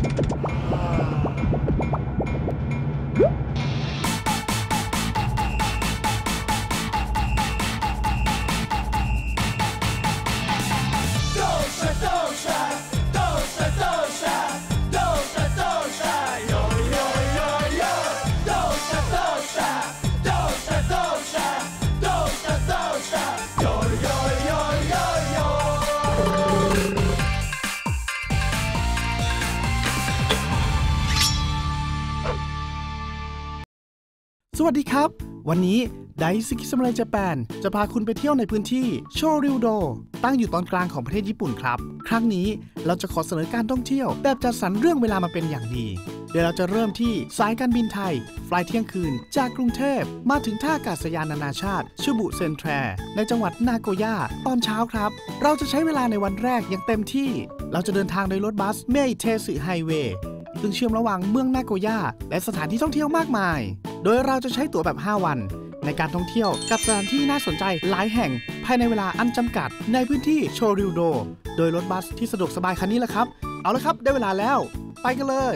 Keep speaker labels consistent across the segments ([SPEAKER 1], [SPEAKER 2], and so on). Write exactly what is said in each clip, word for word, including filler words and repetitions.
[SPEAKER 1] สวัสดีครับวันนี้ไดซิกิสมุไรญี่ปุ่นจะพาคุณไปเที่ยวในพื้นที่โชริวโดตั้งอยู่ตอนกลางของประเทศญี่ปุ่นครับครั้งนี้เราจะขอเสนอการท่องเที่ยวแบบจัดสรรเรื่องเวลามาเป็นอย่างดีโดยเราจะเริ่มที่สายการบินไทยไฟล์เที่ยงคืนจากกรุงเทพมาถึงท่าอากาศยานนานาชาติชิบุเซ็นแทรในจังหวัดนาโกย่าตอนเช้าครับเราจะใช้เวลาในวันแรกอย่างเต็มที่เราจะเดินทางโดยรถบัสเมอิเทสึไฮเวย์ซึ่งเชื่อมระหว่างเมืองนาโกย่าและสถานที่ท่องเที่ยวมากมายโดยเราจะใช้ตั๋วแบบห้าวันในการท่องเที่ยวกับสถานที่น่าสนใจหลายแห่งภายในเวลาอันจำกัดในพื้นที่โชริวโดโดยรถบัสที่สะดวกสบายคันนี้แหละครับเอาละครับได้เวลาแล้วไปกันเลย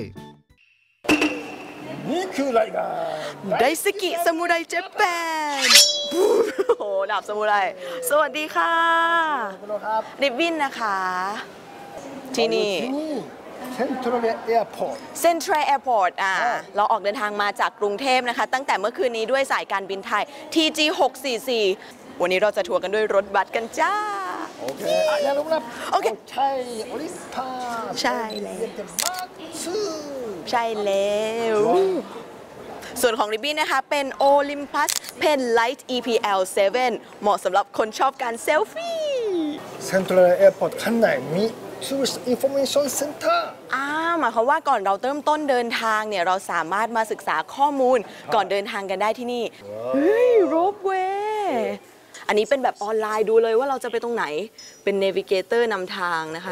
[SPEAKER 2] นี่คือรายการ
[SPEAKER 3] ไดซิกิซามูไรญี่ปุ่นโอ้โหดาบซามูไรสวัสดีค่ะริบบิ้นนะคะที่นี่
[SPEAKER 2] เซ็นทรัลแอร์พอร์ต
[SPEAKER 3] เซ็นทรัลแอร์พอร์ตอ่าเราออกเดินทางมาจากกรุงเทพนะคะตั้งแต่เมื่อคืนนี้ด้วยสายการบินไทย ที จี หกสี่สี่ วันนี้เราจะทัวร์กันด้วยรถบัสกันจ้า
[SPEAKER 2] โอเคอย่าลืมนะ
[SPEAKER 3] โอเค
[SPEAKER 2] ใช่โอลิสพา
[SPEAKER 3] ใช่แล้วใช่แล้วส่วนของริบบิ้นนะคะเป็น Olympus Pen Lite อี พี แอล เซเว่น เหมาะสำหรับคนชอบการเซลฟี่
[SPEAKER 2] เซ็นทรัลแอร์พอร์ตข้างในมีTourist Information Center
[SPEAKER 3] อ่าหมายความว่าก่อนเราเริ่มต้นเดินทางเนี่ยเราสามารถมาศึกษาข้อมูลก่อนเดินทางกันได้ที่นี่เฮ้ยโรปเวย์อันนี้เป็นแบบออนไลน์ดูเลยว่าเราจะไปตรงไหนเป็นเนวิเกเตอร์นำทางนะคะ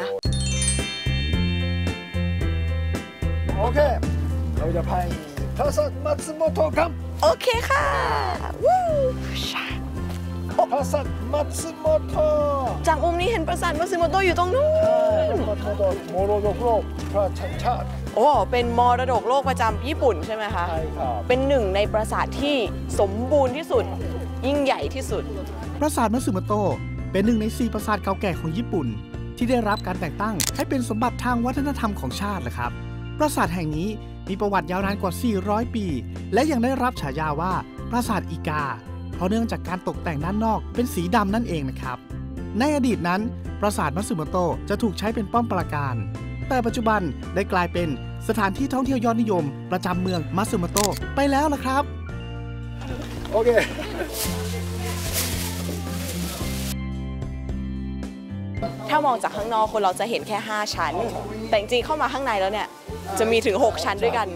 [SPEAKER 2] โอเคเราจะไปปราสาทมัตสึโมโตะครับ
[SPEAKER 3] โอเคค่ะวู้
[SPEAKER 2] ปราสาทมัตสึโมโตะ
[SPEAKER 3] จากมุมนี้เห็นปราสาทมัตสึโมโตะอยู่ตรงนู้น
[SPEAKER 2] มัตสึโมโตะมรดกโลกประจำชาติ
[SPEAKER 3] โอ้เป็นมรดกโลกประจำญี่ปุ่นใช่ไหมคะ
[SPEAKER 2] ใช่ครับ
[SPEAKER 3] เป็นหนึ่งในปราสาทที่สมบูรณ์ที่สุดยิ่งใหญ่ที่สุด
[SPEAKER 1] ปราสาทมัตสึโมโตะเป็นหนึ่งในสี่ปราสาทเก่าแก่ของญี่ปุ่นที่ได้รับการแต่งตั้งให้เป็นสมบัติทางวัฒนธรรมของชาติแหละครับปราสาทแห่งนี้มีประวัติยาวนานกว่าสี่ร้อยปีและยังได้รับฉายาว่าปราสาทอีกาเพราะเนื่องจากการตกแต่งด้านนอกเป็นสีดำนั่นเองนะครับในอดีตนั้นปราสาทมัตสึโมโตะจะถูกใช้เป็นป้อมปราการแต่ปัจจุบันได้กลายเป็นสถานที่ท่องเที่ยวยอดนิยมประจำเมืองมัตสึโมโตะไปแล้วล่ะครับ
[SPEAKER 2] โอเค
[SPEAKER 3] ถ้ามองจากข้างนอกคนเราจะเห็นแค่ห้าชั้นแต่จริงๆเข้ามาข้างในแล้วเนี่ยจะมีถึงหกชั้นด้วยกัน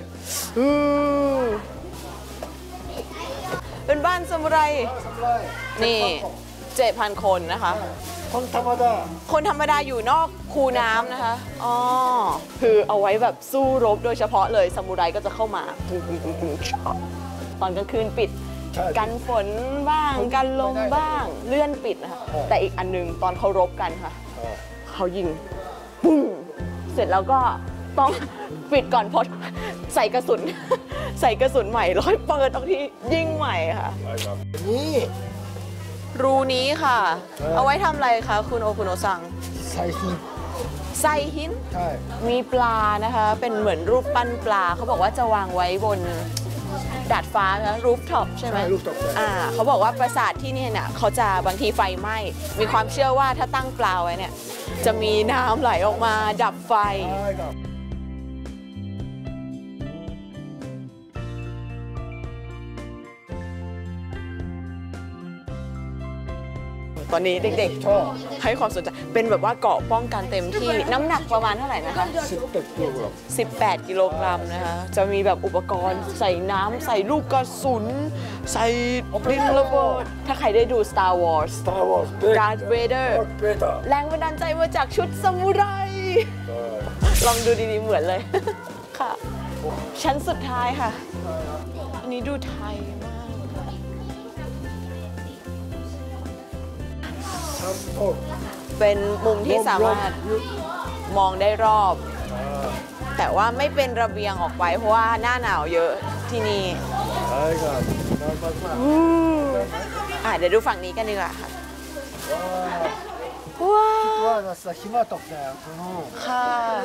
[SPEAKER 3] เป็นบ้านซามูไรนี่ เจ็ดพัน คนนะคะ
[SPEAKER 2] คนธรรมดา
[SPEAKER 3] คนธรรมดาอยู่นอกคูน้ำนะคะอ๋อคือเอาไว้แบบสู้รบโดยเฉพาะเลยซามูไรก็จะเข้ามาตอนกลางคืนปิดกันฝนบ้างกันลมบ้างเลื่อนปิดนะคะแต่อีกอันนึงตอนเขารบกันค่ะเขายิงปุ้งเสร็จแล้วก็ต้องปิดก่อนพอใส่กระสุนใส่กระสุนใหม่ร้อยเปิดตรงที่ยิงใหม่ค่ะ
[SPEAKER 2] นี่
[SPEAKER 3] รูนี้ค่ะเอาไว้ทำอะไรคะคุณโอคุโนะซัง
[SPEAKER 2] ใส่หิน
[SPEAKER 3] ใส่หิน
[SPEAKER 2] ใช่
[SPEAKER 3] มีปลานะคะเป็นเหมือนรูปปั้นปลาเขาบอกว่าจะวางไว้บนดาดฟ้านะรูฟท็อปใช่ไหม
[SPEAKER 2] รูฟท็อป
[SPEAKER 3] อ่าเขาบอกว่าปราสาทที่นี่เนี่ยเขาจะบางทีไฟไหม้มีความเชื่อว่าถ้าตั้งปลาไว้เนี่ยจะมีน้ำไหลออกมาดับไฟตอนนี้เด็กๆให้ความสนใจเป็นแบบว่าเกาะป้องกันเต็มที่น้ำหนักประมาณเท่าไหร่นะคะ
[SPEAKER 2] สิบแปดกิโลกรัม
[SPEAKER 3] สิบแปดกิโลกรัมนะคะจะมีแบบอุปกรณ์ใส่น้ำใส่ลูกกระสุนใส่ดินระเบิดถ้าใครได้ดู Star Wars
[SPEAKER 2] Star Wars
[SPEAKER 3] Darth Vader แรงบันดาลใจมาจากชุดซามูไรลองดูดีๆเหมือนเลยค่ะชั้นสุดท้ายค่ะอันนี้ดูไทยเป็นมุมที่สามารถมองได้รอบแต่ว่าไม่เป็นระเบียงออกไปเพราะว่าหน้าหนาวเยอะที่นี่
[SPEAKER 2] ใช่ครับน่ามากมาก
[SPEAKER 3] อู้อ่ะเดี๋ยวดูฝั่งนี้กันดีกว่าค่ะ
[SPEAKER 2] ว้าว
[SPEAKER 3] ว้าว
[SPEAKER 2] ว่าさหิมะตกแล้วอืม
[SPEAKER 3] ค่ะ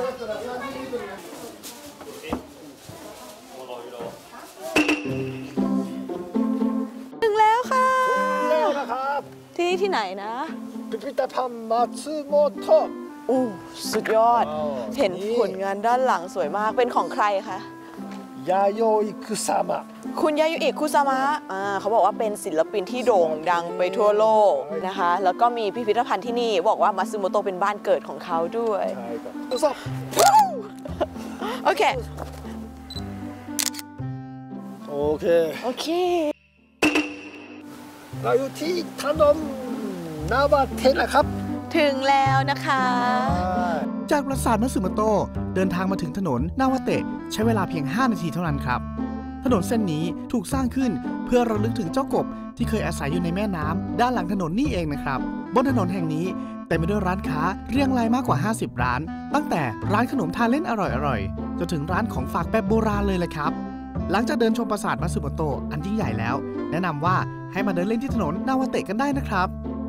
[SPEAKER 3] ถึงแล้วค่ะ
[SPEAKER 2] แล้วนะครับ
[SPEAKER 3] ที่นี่ที่ไหนนะ
[SPEAKER 2] พิพิธภัณฑ์มัตสึโมโตะ
[SPEAKER 3] อู้สุดยอด
[SPEAKER 2] ว้าว
[SPEAKER 3] เห็น
[SPEAKER 2] นี่
[SPEAKER 3] ผลงานด้านหลังสวยมากเป็นของใครคะ
[SPEAKER 2] ยาโยอิคุซามะ
[SPEAKER 3] คุณยายุอิคุซามะอ่าเขาบอกว่าเป็นศิลปินที่โด่งดังไปทั่วโลกนะคะ แล้วก็มีพิพิธภัณฑ์ที่นี่บอกว่ามัตสึโมโตะเป็นบ้านเกิดของเขาด้วย
[SPEAKER 2] ใช่ครับทดสอบ
[SPEAKER 3] โอเค
[SPEAKER 2] โอเค
[SPEAKER 3] โอเค
[SPEAKER 2] เราอยู่ที่ถนนนาวาเทะนะครับ
[SPEAKER 3] ถึงแล้วนะคะ
[SPEAKER 1] จากปราสาทมัตสึโมโตะเดินทางมาถึงถนนนาวาเตะใช้เวลาเพียง ห้า นาทีเท่านั้นครับ ถนนเส้นนี้ถูกสร้างขึ้นเพื่อระลึกถึงเจ้ากบที่เคยอาศัยอยู่ในแม่น้ำด้านหลังถนนนี่เองนะครับ บนถนนแห่งนี้เต็มไปด้วยร้านค้าเรียงรายมากกว่า ห้าสิบ ร้าน ตั้งแต่ร้านขนมทานเล่นอร่อยๆจนถึงร้านของฝากแบบโบราณเลยเลยครับ หลังจากเดินชมปราสาทมัตสึโมโตะอันยิ่งใหญ่แล้ว แนะนำว่าให้มาเดินเล่นที่ถนนนาวาเตะกันได้นะครับ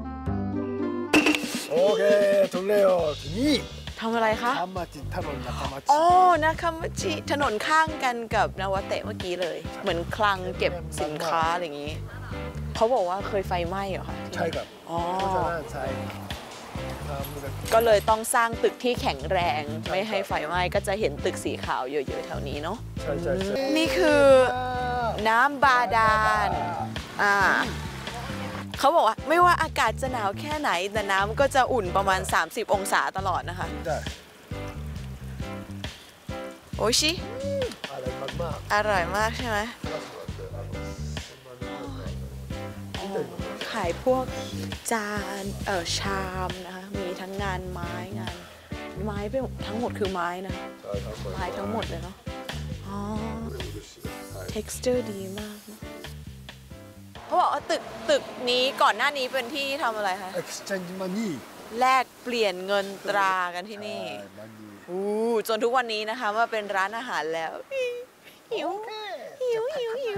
[SPEAKER 2] โอเคถึงแล้วที่นี่
[SPEAKER 3] ทำอะไรคะ
[SPEAKER 2] ธรรมจิถนนธรรมจิ
[SPEAKER 3] อ๋อนะคะมัจิถนนข้างกันกับนาวาเตะเมื่อกี้เลย เหมือนคลังเก็บสินค้าอะไรอย่างนี้ เขาบอกว่าเคยไฟไหม้เหรอคะ
[SPEAKER 2] ใช่ครับ
[SPEAKER 3] อ๋อ
[SPEAKER 2] เพราะฉะนั้นใช่ทำกัน
[SPEAKER 3] ก็เลยต้องสร้างตึกที่แข็งแรง ไม่ให้ไฟไหม้ก็จะเห็นตึกสีขาวเยอะๆแถวนี้เนาะ
[SPEAKER 2] ใช่ใช่ใช่
[SPEAKER 3] นี่คือน้ำบาดาล อ่า เขาบอกว่าไม่ว่าอากาศจะหนาวแค่ไหนแต่น้ำก็จะอุ่นประมาณ สามสิบ องศาตลอดนะคะ
[SPEAKER 2] ได้
[SPEAKER 3] โอชิ
[SPEAKER 2] อะไรมาก
[SPEAKER 3] อร่อยมากใช่ไหมขายพวกจานเออชามนะคะ มีทั้งงานไม้งานไม้เป็นทั้งหมดคือไม้นะ ไม้ทั้งหมดเลยเนาะ อ๋อ texture ดีมากนะเขาบอกว่าตึกตึกนี้ก่อนหน้านี้เป็นที่ทำอะไรคะ
[SPEAKER 2] ๆ exchange money
[SPEAKER 3] แลกเปลี่ยนเงินตรากันที่นี่
[SPEAKER 2] ใช่ money
[SPEAKER 3] อู้จนทุกวันนี้นะคะมาเป็นร้านอาหารแล้ว หิว หิวหิวหิว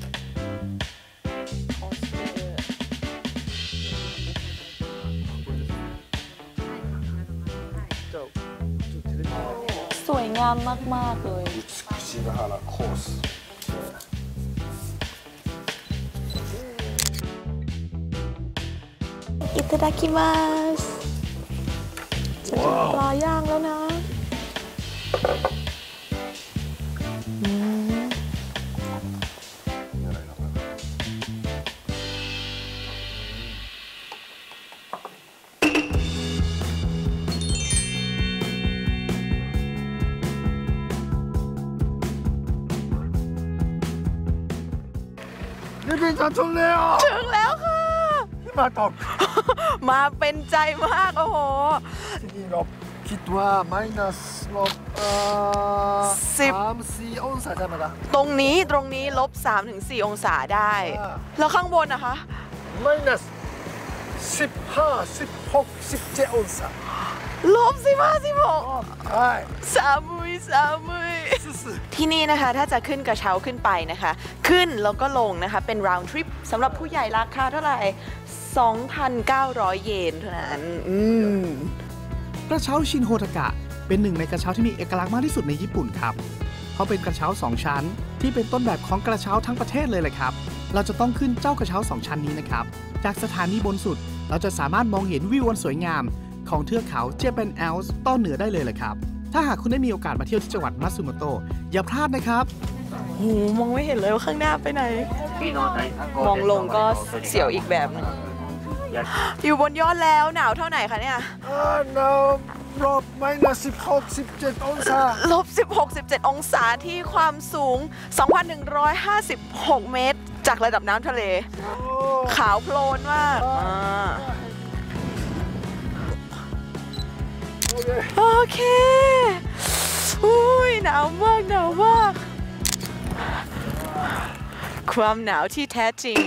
[SPEAKER 3] สวยงามมาก ๆ เลย
[SPEAKER 2] 美しが原コース
[SPEAKER 3] อิตาดาคิมัสจะถึงปลาย่างแล้วนะอืม
[SPEAKER 2] นี่เป็นจันทร์แล้ว
[SPEAKER 3] ถึงแล้วค่ะ
[SPEAKER 2] มาตก
[SPEAKER 3] มาเป็นใจมาก โอ้โห
[SPEAKER 2] ที่นี่ลบคิดว่า minus ลบเอ่อ
[SPEAKER 3] สิบ
[SPEAKER 2] สามสี่องศาใช่ไหมล่ะ
[SPEAKER 3] ตรงนี้ตรงนี้ลบ สามถึงสี่ องศาได้
[SPEAKER 2] อ่า
[SPEAKER 3] แล้วข้างบนนะคะ
[SPEAKER 2] minus สิบห้าสิบหกสิบเจ็ดองศา
[SPEAKER 3] ลบสิบห้าสิบหก
[SPEAKER 2] ใช่
[SPEAKER 3] สามุยสามุย ที่นี่นะคะถ้าจะขึ้นกระเช้าขึ้นไปนะคะ ขึ้นแล้วก็ลงนะคะเป็น round trip สำหรับผู้ใหญ่ราคาเท่าไหร่ สองพันเก้าร้อย เยนเท่านั้นอืม
[SPEAKER 1] กระเช้าชินโฮทากะเป็นหนึ่งในกระเช้าที่มีเอกลักษณ์มากที่สุดในญี่ปุ่นครับ เพราะเป็นกระเช้าสองชั้น ที่เป็นต้นแบบของกระเช้าทั้งประเทศเลยแหละครับ เราจะต้องขึ้นเจ้ากระเช้าสองชั้นนี้นะครับ จากสถานีบนสุดเราจะสามารถมองเห็นวิวอันสวยงามของเทือกเขาเจแปนแอลส์ต้นเหนือได้เลยแหละครับ ถ้าหากคุณได้มีโอกาสมาเที่ยวที่จังหวัดมัตสึโมโตะอย่าพลาดนะครับ
[SPEAKER 3] โหมองไม่เห็นเลยว่าข้างหน้าไปไหน มองลงก็เสียวอีกแบบนึงอยู่บนยอดแล้วหนาวเท่าไหร่คะเนี่ย
[SPEAKER 2] อ่าหนาวลบ minus สิบหกสิบเจ็ดองศา
[SPEAKER 3] ลบสิบหก สิบเจ็ด องศาที่ความสูง สองพันหนึ่งร้อยห้าสิบหก เมตร จากระดับน้ำทะเล
[SPEAKER 2] โอ้
[SPEAKER 3] ขาวโพลนมากอ่า
[SPEAKER 2] โอเค
[SPEAKER 3] โอเคอุ้ยหนาวมากหนาวมาก ความหนาวที่แท้จริง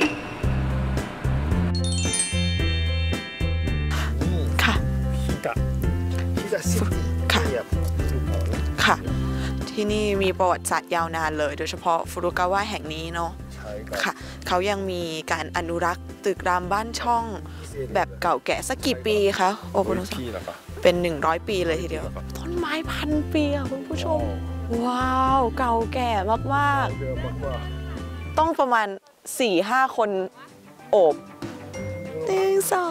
[SPEAKER 3] ค่ะ
[SPEAKER 2] ฮิตะฮิตะซิตี้
[SPEAKER 3] ค่ะ
[SPEAKER 2] เนี่ยภูเขาแล้ว
[SPEAKER 3] ค่ะที่นี่มีประวัติศาสตร์ยาวนานเลยโดยเฉพาะฟุรุกาวะแห่งนี้เนาะค่ะเขายังมีการอนุรักษ์ตึกรามบ้านช่องแบบเก่าแก่สักกี่ปีคะโอ้คุณผู้ชมเป็นหนึ่งร้อยปีเลยทีเดียวต้นไม้พันปีอะคุณผู้ชมว้าวเก่าแก่มากๆต้องประมาณ สี่ห้า คนโอบเต็งซะ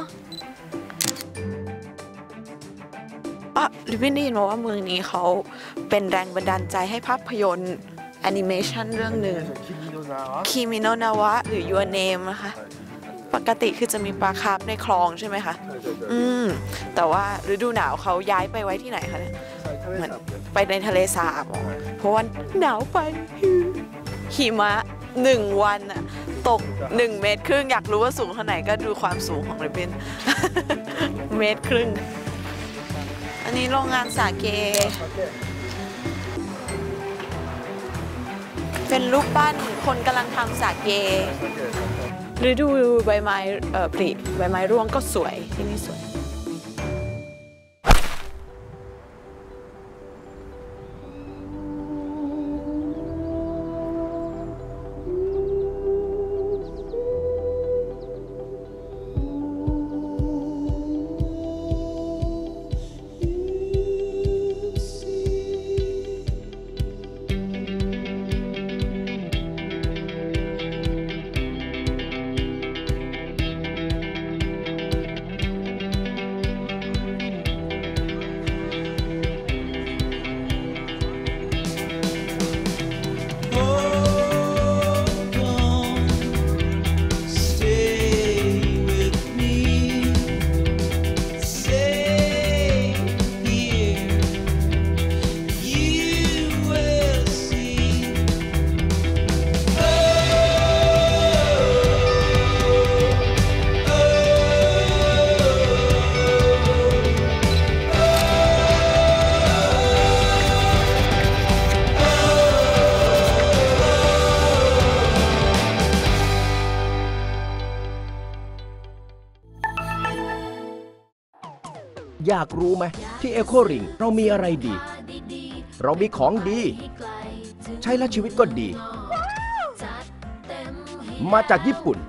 [SPEAKER 3] อ่ะลิบบินได้ยินมาว่าเมืองนี้เขาเป็นแรงบันดาลใจให้ภาพยนตร์แอนิเมชันเรื่องหนึ่งคิมิโนะนาวะหรือ Your Name นะคะปกติคือจะมีปลาคาร์ฟในคลองใช่ไหมคะอืมแต่ว่าฤดูหนาวเขาย้ายไปไว้ที่ไหนคะเนี่ยเหมือนไปในทะเลสาบเพราะว่าหนาวไปหิมะหนึ่งวันอะตกหนึ่งเมตรครึ่งอยากรู้ว่าสูงเท่าไหร่ก็ดูความสูงของริบบิน เมตรครึ่งอันนี้โรงงานสาเกเป็นรูปปั้นคนกำลังทำสาเกฤดูใบไม้เอ่อผลิใบไม้ร่วงก็สวยที่นี่สวย
[SPEAKER 4] อยากรู้ไหมที่เอโคริงเรามีอะไรดีเรามีของดีใช้แล้วชีวิตก็ดีมาจากญี่ปุ่น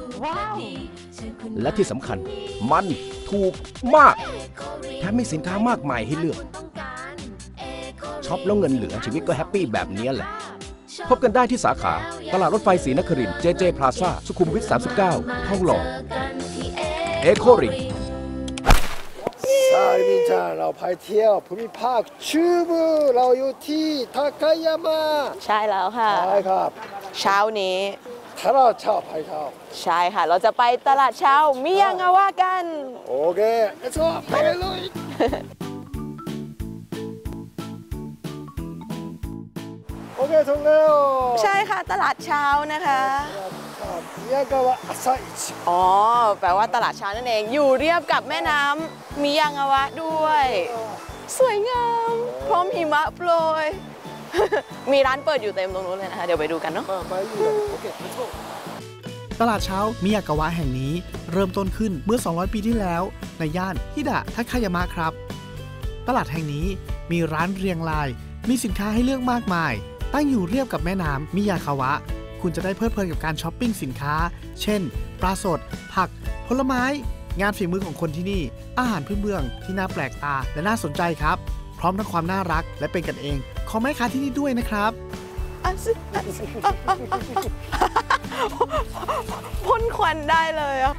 [SPEAKER 4] และที่สำคัญมันถูกมากแถมมีสินค้ามากมายให้เลือกช็อปแล้วเงินเหลือชีวิตก็แฮปปี้แบบนี้แหละพบกันได้ที่สาขาตลาดรถไฟศรีนครินทร์ เจ เจ พลาซ่า สุขุมวิท สามสิบเก้า ทองหล่อเอโคริง
[SPEAKER 2] สาลิบินจาเราไปเที่ยวภูมิภาคชูบูเราอยู่ที่ทาคายามะ
[SPEAKER 3] ใช่แล้วค่ะ
[SPEAKER 2] ใช่ครับ
[SPEAKER 3] เช้านี้
[SPEAKER 2] ตลาดเช้าไปครับ
[SPEAKER 3] ใช่ค่ะเราจะไปตลาดเช้ามิยางาวะกัน
[SPEAKER 2] โอเค let's go ไปเลยโอเคถึงแล้ว
[SPEAKER 3] ใช่ค่ะตลาดเช้านะคะ
[SPEAKER 2] มิยางาวะอาซาอิชิ
[SPEAKER 3] อ๋อแปลว่าตลาดเช้านั่นเองอยู่เรียบกับแม่น้ำมิยางาวะด้วยสวยงามพร้อมหิมะโปรยมีร้านเปิดอยู่เต็มตรงนู้นเลยนะคะเดี๋ยวไปดูกันเนาะ
[SPEAKER 1] ตลาดเช้ามิยากาวะแห่งนี้เริ่มต้นขึ้นเมื่อสองร้อยปีที่แล้วในย่านฮิดะทาคายามะครับตลาดแห่งนี้มีร้านเรียงรายมีสินค้าให้เลือกมากมายตั้งอยู่เรียบกับแม่น้ำมิยากาวะคุณจะได้เพลิดเพลินกับการช้อปปิ้งสินค้าเช่นปลาสดผักผลไม้งานฝีมือของคนที่นี่อาหารพื้นเมืองที่น่าแปลกตาและน่าสนใจครับพร้อมทั้งความน่ารักและเป็นกันเองของแม่ค้าที่นี่ด้วยนะครับ
[SPEAKER 3] พ่นควันได้เลยอ่ะ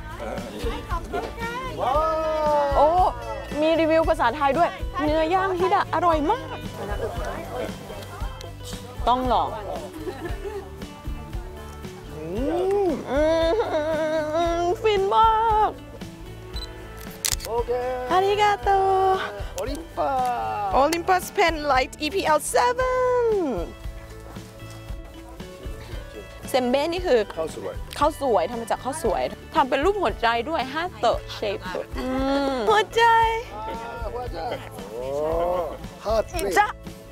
[SPEAKER 3] โอ้มีรีวิวภาษาไทยด้วยเนื้อย่างฮิดะอร่อยมากต้องลองฟินมาก
[SPEAKER 2] โอเค
[SPEAKER 3] อาริกาโต
[SPEAKER 2] โอลิมปัส
[SPEAKER 3] โอลิมปัสเพนไลท์ อี พี แอล เซเว่น เซมเบ้นี่คือ
[SPEAKER 2] ข้าวสวย
[SPEAKER 3] ข้าวสวยทำมาจากข้าวสวยทำเป็นรูปหัวใจด้วยฮาเตอร์เชฟหัวใจ
[SPEAKER 2] โอ้ฮาร์ท
[SPEAKER 3] จ้ะ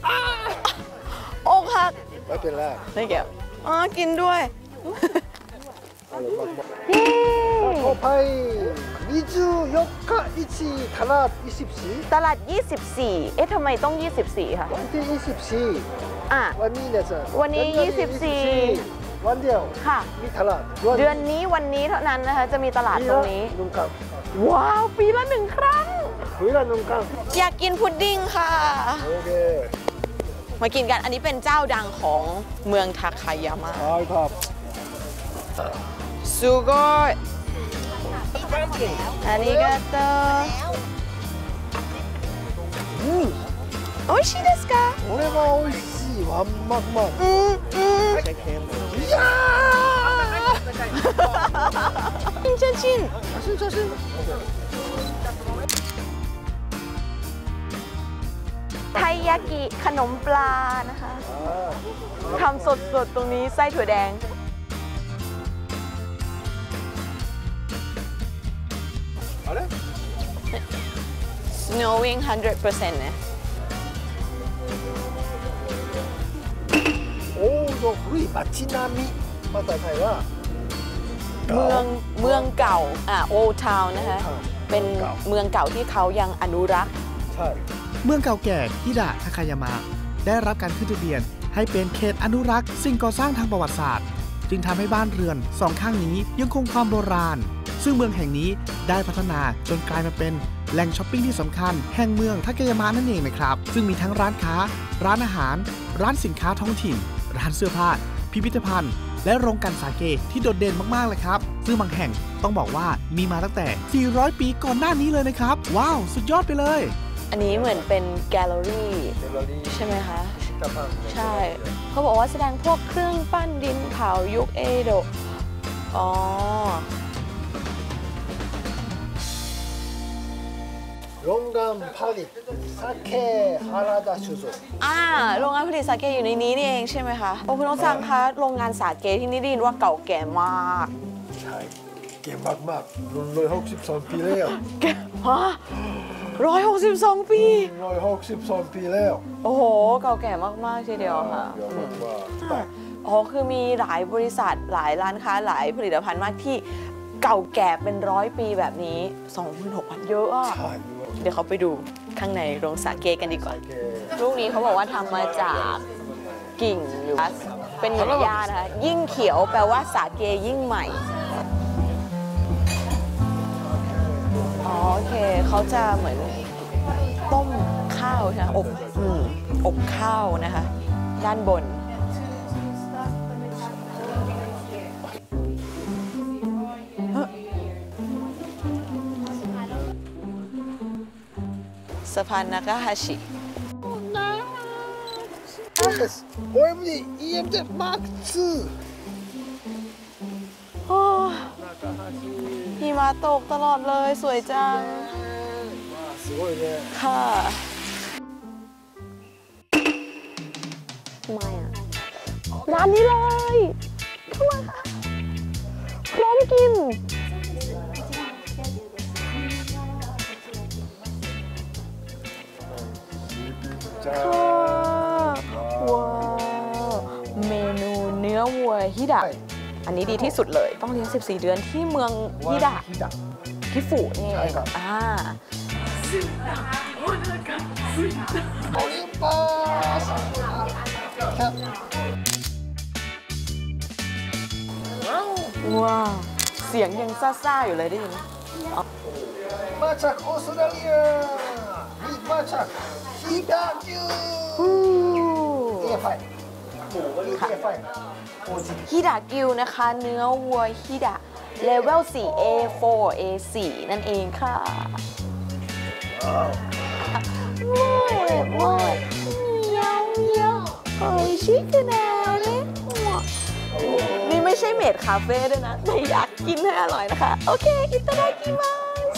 [SPEAKER 3] อกหัก
[SPEAKER 2] ไม่เป็นไร
[SPEAKER 3] ไม่เกี่ยวอ๋อกินด้วย
[SPEAKER 2] โอไปมิยี่สิบสี่ตลาดยี่สิบสี่
[SPEAKER 3] ตลาดยี่สิบสี่เอ๊ะทำไมต้องยี่สิบสี่คะ
[SPEAKER 2] วันที่ยี่สิบสี่
[SPEAKER 3] อ่ะ
[SPEAKER 2] วันนี้เนี่ยจ้ะ
[SPEAKER 3] วันนี้ยี่สิบสี่
[SPEAKER 2] วันเดียว
[SPEAKER 3] ค่ะ
[SPEAKER 2] มีตลาด
[SPEAKER 3] เดือนนี้วันนี้เท่านั้นนะคะจะมีตลาดตรงนี้
[SPEAKER 2] หนึ่งครั้ง
[SPEAKER 3] ว้าวปีละหนึ่งครั้ง
[SPEAKER 2] ปีละหนึ่งครั้ง
[SPEAKER 3] อยากกินพุดดิ้งค่ะ
[SPEAKER 2] โอเค
[SPEAKER 3] มากินกันอันนี้เป็นเจ้าดังของเมืองทาคายามะ
[SPEAKER 2] ใช่ครับ
[SPEAKER 3] ซูโกะอันนี้ก็โตโออิชิเดสกะ
[SPEAKER 2] これは美味しいワンマグマ
[SPEAKER 3] อืมอืม
[SPEAKER 2] いや
[SPEAKER 3] ーชินชิน
[SPEAKER 2] ชินชินชิน
[SPEAKER 3] ไทยากิขนมปลานะคะทำสดๆตรงนี้ไส้ถั่วแดงsnowing หนึ่งร้อยเปอร์เซ็นต์เนี่ย
[SPEAKER 2] โอ้โห古い街並みภาษาไทยว่า
[SPEAKER 3] เมืองเมืองเก่าอ่า old town นะคะเป็นเมืองเก่าที่เขายังอนุรักษ์
[SPEAKER 2] ใช่
[SPEAKER 1] เมืองเก่าแก่ฮิดะทาคายามะได้รับการขึ้นทะเบียนให้เป็นเขตอนุรักษ์สิ่งก่อสร้างทางประวัติศาสตร์จึงทำให้บ้านเรือนสองข้างนี้ยังคงความโบราณซึ่งเมืองแห่งนี้ได้พัฒนาจนกลายมาเป็นแหล่งช้อปปิ้งที่สำคัญแห่งเมืองทาคายามะนั่นเองนะครับซึ่งมีทั้งร้านค้าร้านอาหารร้านสินค้าท้องถิ่นร้านเสื้อผ้าพิพิธภัณฑ์และโรงกลั่นสาเกที่โดดเด่นมากๆเลยครับซึ่งบางแห่งต้องบอกว่ามีมาตั้งแต่สี่ร้อยปีก่อนหน้านี้เลยนะครับว้าวสุดยอดไปเลย
[SPEAKER 3] อันนี้เหมือนเป็นแกลเลอรี่ใช่ไหมคะใช่เขาบอกว่าแสดงพวกเครื่องปั้นดินเผายุคเอโดะอ๋อ
[SPEAKER 2] โรงงานผลิตสาเกฮาราดะชูโซ
[SPEAKER 3] อ่าโรงงานผลิตสาเกอยู่ในนี้นี่เองใช่ไหมคะโอ้คุณน้องซังคะโรงงานสาเกที่นี่ได้ยินว่าเก่าแก่มาก
[SPEAKER 2] ใช่เก่งมากๆรุ่นร้อยหกสิบสองปีแล้ว
[SPEAKER 3] แก่ฮะร้อยหกสิบสองปี
[SPEAKER 2] ร้อยหกสิบสองปีแล้ว
[SPEAKER 3] โอ้โหเก่าแก่มากๆทีเดียวค่ะอ๋อคือมีหลายบริษัทหลายร้านค้าหลายผลิตภัณฑ์มากที่เก่าแก่เป็นร้อยปีแบบนี้ สองหมื่นหกพัน เยอะอ่ะเดี๋ยวเขาไปดูข้างในโรงสาเกกันดีกว่าลูกนี้เขาบอกว่าทำมาจากกิ่งหรือเป็นหญ้านะคะยิ่งเขียวแปลว่าสาเกยิ่งใหม่อ๋อโอเคเขาจะเหมือนต้มข้าวใช่ไหมอบอืมอบข้าวนะคะด้านบนสะพานนากาฮาชิ
[SPEAKER 2] โอ เอ็ม ดี อี เอ็ม เจ็ด มาร์ค ทู
[SPEAKER 3] โอ้หิมะตกตลอดเลยสวยจังค่ะทำไมอ่ะร้านนี้เลยทำไมคะพร้อมกินว้าวเมนูเนื้อวัวฮิดะอันนี้ดีที่สุดเลยต้องเลี้ยงสิบสี่เดือนที่เมืองฮิดะที่ฝูนี่เองอ่า
[SPEAKER 2] โอลิมปัส
[SPEAKER 3] ว้าวเสียงยังซ่าๆอยู่เลยได้ยินไหม
[SPEAKER 2] มาจากออสเตรเลียมาจากฮิดะกิวเอฟไอหมูก็เรียกเอฟไอ
[SPEAKER 3] ฮิดะกิวนะคะเนื้อวัวฮิดะเลเวล สี่ เอ โฟร์ เอ สี่ นั่นเองค่ะว้าวว้าวเยาวเยาวโอ้ยชิคกี้พายเลยนี่ไม่ใช่เมดคาเฟ่ด้วยนะแต่อยากกินให้อร่อยนะคะโอเคอิตาดากิมัส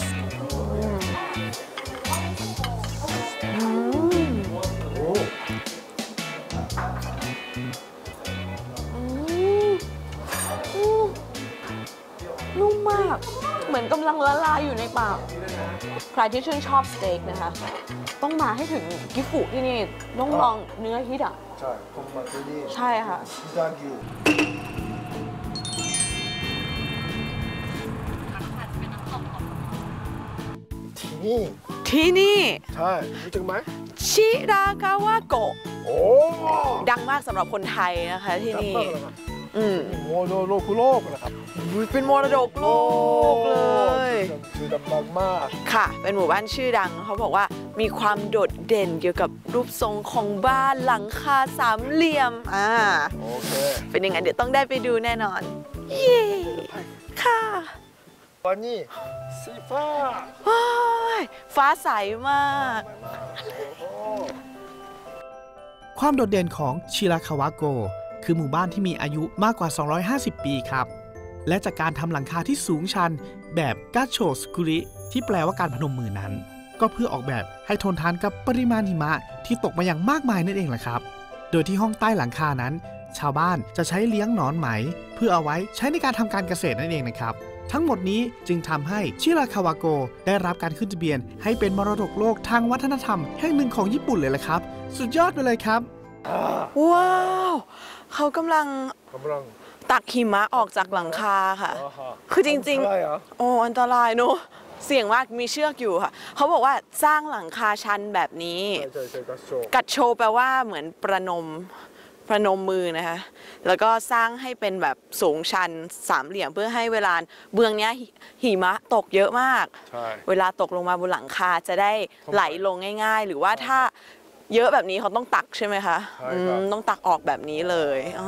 [SPEAKER 3] นุ่มมากเหมือนกำลังละลายอยู่ในปากใครที่ชื่นชอบสเต็กนะคะต้องมาให้ถึงกิฟุที่นี่ต้องลองเนื้อฮิดะ
[SPEAKER 2] ใช่ต้องมาที่นี่
[SPEAKER 3] ใช่ค่ะ
[SPEAKER 2] ฮิดะกิวนี่
[SPEAKER 3] ที่นี่
[SPEAKER 2] ใช่รู้จักไหม
[SPEAKER 3] ชิรากาวะโกะ
[SPEAKER 2] โอ้
[SPEAKER 3] ดังมากสำหรับคนไทยนะคะที่นี่อืม
[SPEAKER 2] โมโนโลคุโลกนะครับ
[SPEAKER 3] เป็นมรดกโลกเลย
[SPEAKER 2] ชื่อดังมาก
[SPEAKER 3] ค่ะเป็นหมู่บ้านชื่อดังเขาบอกว่ามีความโดดเด่นเกี่ยวกับรูปทรงของบ้านหลังคาสามเหลี่ยมอ่า
[SPEAKER 2] โอเค
[SPEAKER 3] เป็นยังไงเดี๋ยวต้องได้ไปดูแน่นอนเย้ค่ะ
[SPEAKER 2] วันนี้สีฟ้า
[SPEAKER 3] ว้ายฟ้าใสมาก
[SPEAKER 1] ความโดดเด่นของชิราคาวะโกคือหมู่บ้านที่มีอายุมากกว่าสองร้อยห้าสิบปีครับและจากการทำหลังคาที่สูงชันแบบกาโชสกุริที่แปลว่าการพนมมือนั้นก็เพื่อออกแบบให้ทนทานกับปริมาณหิมะที่ตกมาอย่างมากมายนั่นเองแหละครับโดยที่ห้องใต้หลังคานั้นชาวบ้านจะใช้เลี้ยงหนอนไหมเพื่อเอาไว้ใช้ในการทำการเกษตรนั่นเองนะครับทั้งหมดนี้จึงทำให้ชิราคาวะโกได้รับการขึ้นทะเบียนให้เป็นมรดกโลกทางวัฒนธรรมแห่งหนึ่งของญี่ปุ่นเลยแหละครับสุดยอดไปเลยครับ
[SPEAKER 3] ว้าวเขากำลังตักหิมะออกจากหลังคาค่ะคือจริงๆโอ้อันตรายเนอะเสี่ยงมากมีเชือกอยู่ค่ะเขาบอกว่าสร้างหลังคาชันแบบนี้กัดโชแปลว่าเหมือนประนมประนมมือนะคะแล้วก็สร้างให้เป็นแบบสูงชันสามเหลี่ยมเพื่อให้เวลาเมืองนี้หิมะตกเยอะมากเวลาตกลงมาบนหลังคาจะได้ไหลลงง่ายๆหรือว่าถ้าเยอะแบบนี้เขาต้องตักใช่ไหมคะต้องตักออกแบบนี้เลยอ๋อ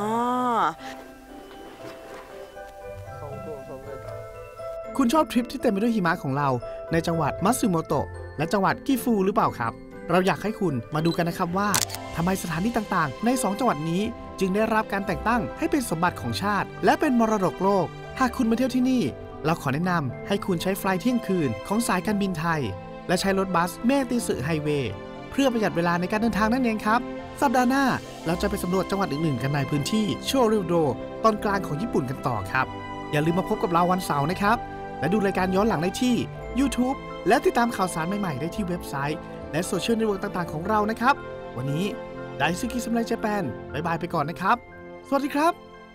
[SPEAKER 1] คุณชอบทริปที่เต็มไปด้วยหิมะของเราในจังหวัดมัตสึโมโตะและจังหวัดกิฟูหรือเปล่าครับเราอยากให้คุณมาดูกันนะครับว่าทำไมสถานที่ต่างๆในสองจังหวัดนี้จึงได้รับการแต่งตั้งให้เป็นสมบัติของชาติและเป็นมรดกโลกหากคุณมาเที่ยวที่นี่เราขอแนะนำให้คุณใช้ไฟล์เที่ยงคืนของสายการบินไทยและใช้รถบัสเมติสึไฮเวย์เพื่อประหยัดเวลาในการเดินทางนั่นเองครับสัปดาห์หน้าเราจะไปสำรวจจังหวัดอื่นๆกันในพื้นที่โชริวโดตอนกลางของญี่ปุ่นกันต่อครับอย่าลืมมาพบกับเราวันเสาร์นะครับและดูรายการย้อนหลังได้ที่ YouTube และติดตามข่าวสารใหม่ๆได้ที่เว็บไซต์และโซเชียลเน็ตเวิร์กต่างๆของเรานะครับวันนี้ไดซึกิซัมไรเจแปนบ๊ายบายไปก่อนนะครับสวัสดีครับ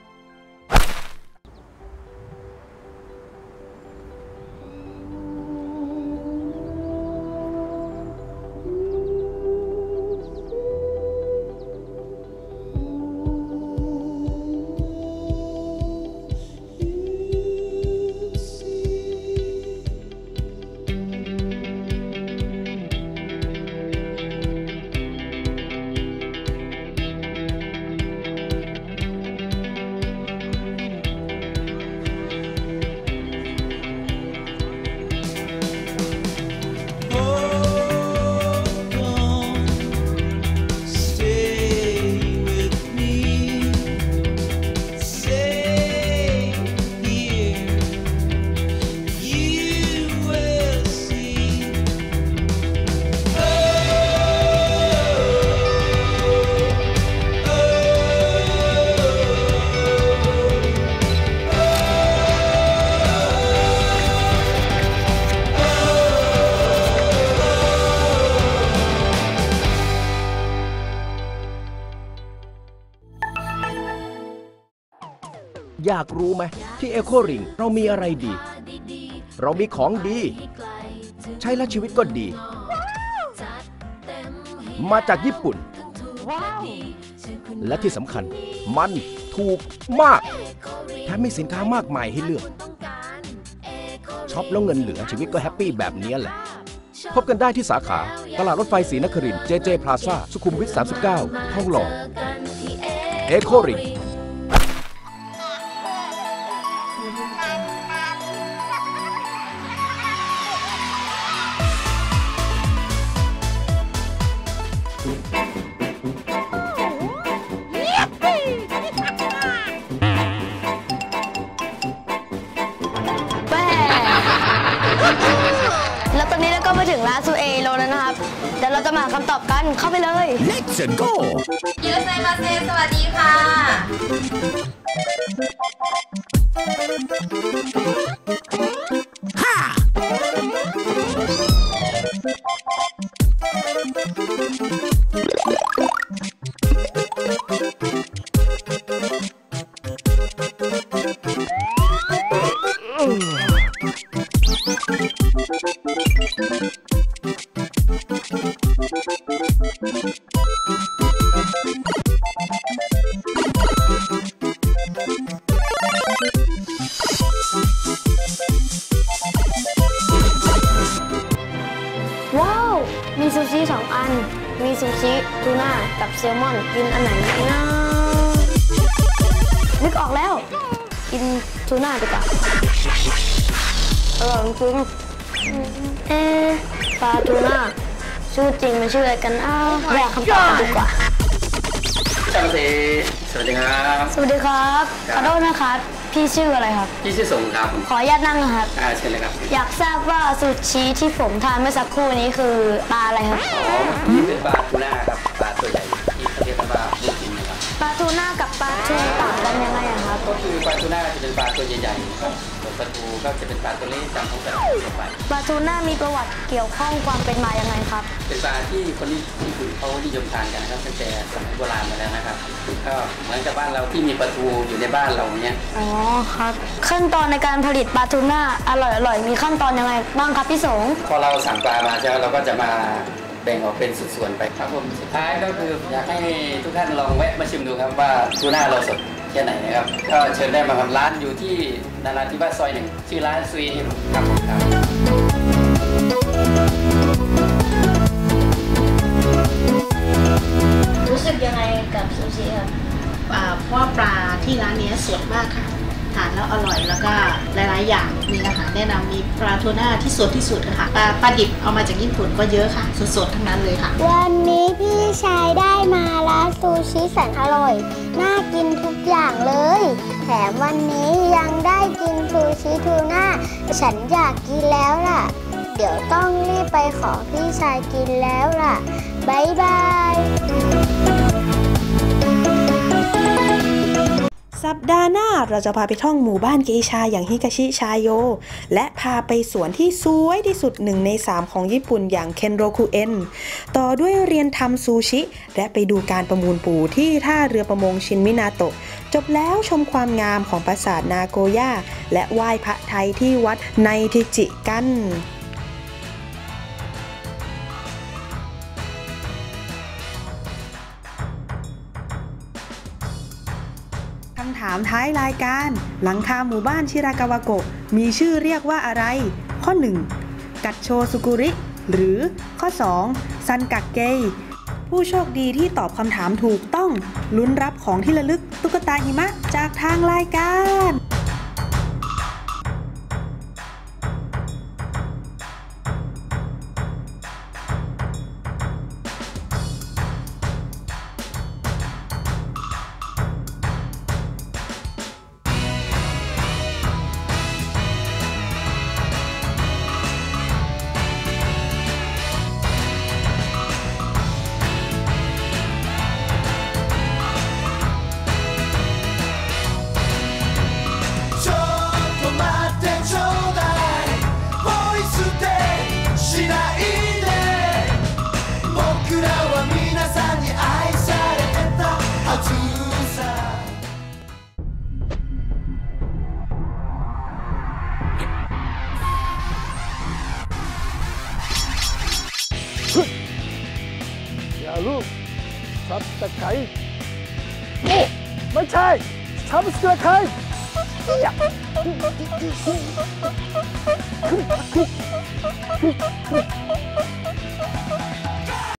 [SPEAKER 4] อยากรู้ไหมที่เอโคริงเรามีอะไรดีเรามีของดีใช้แล้วชีวิตก็ดีมาจากญี่ปุ่นและที่สำคัญมันถูกมากแถมมีสินค้ามากมายให้เลือกช็อปแล้วเงินเหลือชีวิตก็แฮปปี้แบบนี้แหละพบกันได้ที่สาขาตลาดรถไฟศรีนครินทร์ เจ เจ พลาซ่า สุขุมวิท สามสิบเก้า ทองหล่อเอโคริง
[SPEAKER 5] แล้วตอนนี้เราก็มาถึงร้านซูเอโรแล้วนะครับเดี๋ยวเราจะมาหาคำตอบกันเข้าไปเลย
[SPEAKER 4] Let's go
[SPEAKER 5] ยูไซมาเซสวัสดีค่ะ
[SPEAKER 4] ฮ่าอืม
[SPEAKER 5] ทูน่ากับแซลมอนกินอันไหนดีนะนึกออกแล้วกินทูน่าดีกว่าอร่อยจริงเอ๊ะปลาทูน่าชื่อจริงมันชื่ออะไรกันอ้าวแยกคำตอบกันดีกว่า
[SPEAKER 6] สวัสดีสวัสดีครับ
[SPEAKER 5] สวัสดีครับขอโทษนะครับพี่ชื่ออะไรครับ
[SPEAKER 6] พี่ชื่อสงครับ
[SPEAKER 5] ขออนุญาตนั่งนะครับ
[SPEAKER 6] อ่าเชิญเลยครับ
[SPEAKER 5] อยากทราบว่าซูชิที่ผมทานเมื่อสักครู่นี้คือปลาอะไรครับ
[SPEAKER 6] อ๋อนี่เป็นปลาทูน่าครับปลาตัวใหญ่ที่เขาเรียกว่าลูกชิ้นนะครับ
[SPEAKER 5] ปลาทูน่ากับปลาทูต่างกันยังไงครับ
[SPEAKER 6] ก็คือปลาทูน่าจะเป็นปลาตัวใหญ่ๆครับส่วนปลาทูก็จะเป็นปลาตัวเล็กตามท้องตลาดทั่วไป
[SPEAKER 5] ปลาทูน่ามีประวัติเกี่ยวข้องความเป็นมายังไงครับ
[SPEAKER 6] เป็นปลาที่คนที่ญี่ปุ่นเขานิยมทานกันครับตั้งแต่สมัยโบราณมาแล้วนะครับก็เหมือนกับบ้านเราที่มีปลาทูอยู่ในบ้านเราเนี้ย
[SPEAKER 5] อ๋อครับขั้นตอนในการผลิตปลาทูน่าอร่อยๆมีขั้นตอนยังไงบ้างครับพี่สง
[SPEAKER 6] พอเราสั่งปลามาใช่ไหมเราก็จะมาแบ่งออกเป็นส่วนๆไปครับผมสุดท้ายก็คืออยากให้ทุกท่านลองแวะมาชิมดูครับว่าทูน่าเราสดแค่ไหนนะครับก็เชิญได้มาครับร้านอยู่ที่นาราธิวาสซอยหนึ่งชื่อร้านซุยครับผมครับ
[SPEAKER 5] รู้สึกยังไงกับซูชิครับ
[SPEAKER 7] เพราะปลาที่ร้านนี้สดมากค่ะทานแล้วอร่อยแล้วก็หลายๆอย่างมีอาหารแนะนำมีปลาทูน่าที่สดที่สุดค่ะปลาปลาดิบเอามาจากญี่ปุ่นก็เยอะค่ะสดๆทั้งนั้นเลยค่ะ
[SPEAKER 5] วันนี้พี่ชายได้มาร้านซูชิแสนอร่อยน่ากินทุกอย่างเลยแถมวันนี้ยังได้กินซูชิทูน่าฉันอยากกินแล้วล่ะเดี๋ยวต้องรีบไปขอพี่ชายกินแล้วล่ะบ๊ายบาย
[SPEAKER 8] สัปดาห์หน้าเราจะพาไปท่องหมู่บ้านเกชาอย่างฮิกาชิชาโยและพาไปสวนที่สวยที่สุดหนึ่งในสามของญี่ปุ่นอย่างเคนโรคุเอ็นต่อด้วยเรียนทำซูชิและไปดูการประมูลปูที่ท่าเรือประมงชินมินาโตะจบแล้วชมความงามของปราสาทนาโกย่าและไหว้พระไทยที่วัดไนทิจิกันคำถามท้ายรายการหลังคาหมู่บ้านชิรากาวาโกะมีชื่อเรียกว่าอะไรข้อหนึ่งกัตโชซุกุริหรือข้อสองซันกักเกยผู้โชคดีที่ตอบคำถามถูกต้องลุ้นรับของที่ระลึกตุ๊กตาหิมะจากทางรายการ
[SPEAKER 2] อย่าลูกซับตะไคร้โอ้ไม่ใช่ซับตะไคร้